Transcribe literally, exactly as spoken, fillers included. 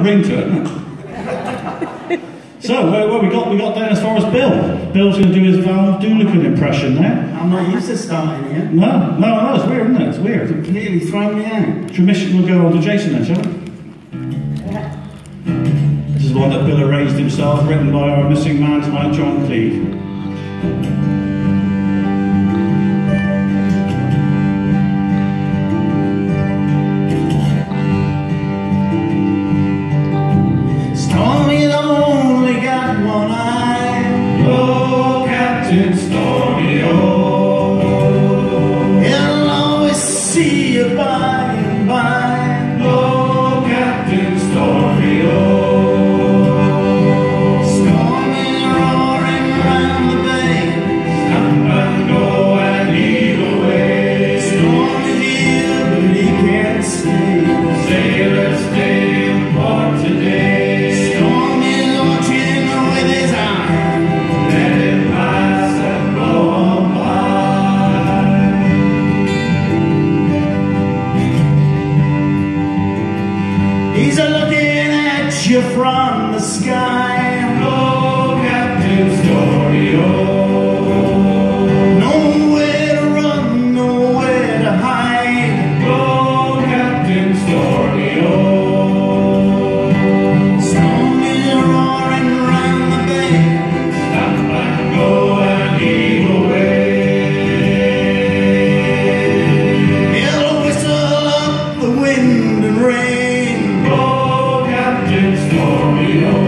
a ring to it, hasn't it? So, where, where we got we got down as far as Bill. Bill's going to do his Val Doonican impression now. I'm not used to starting here. No, no, no, it's weird, isn't it? It's weird. You've completely thrown me out. Tradition will go on to Jason then, shall we? This is the one that Bill arranged himself, written by our missing man tonight, John Cleave. He's a-looking at you from the sky. Oh, Captain Story-O. Nowhere to run, nowhere to hide. Oh, Captain Story-O. Storm is roaring round the bay. Stop and go and leave away. It'll whistle up the wind and rain. Story-O.